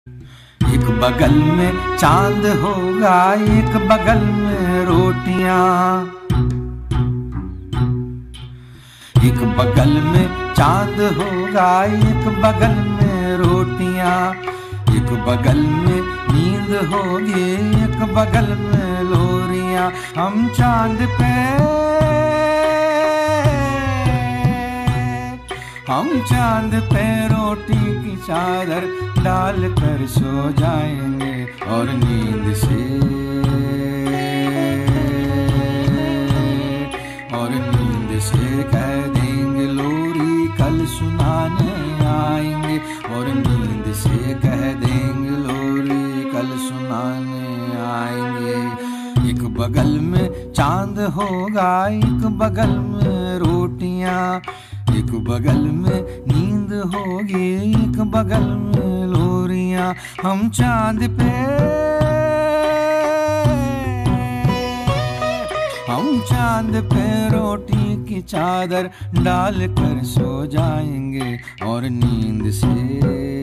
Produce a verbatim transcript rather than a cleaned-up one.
एक बगल में चांद होगा, एक बगल में रोटियां। एक बगल में चांद होगा, एक बगल में रोटियां। एक बगल में नींद होगी, एक बगल में लोरियां। हम चांद पे हम चांद पे रोटी की चादर डाल कर सो जाएंगे और नींद से और नींद से कह देंगे लोरी कल सुनाने आएंगे। और नींद से कह देंगे लोरी कल सुनाने आएंगे। एक बगल में चांद होगा, एक बगल में रोटियां। एक बगल में नींद होगी, एक बगल में लोरियां। हम चांद पे हम चांद पे रोटी की चादर डाल कर सो जाएंगे और नींद से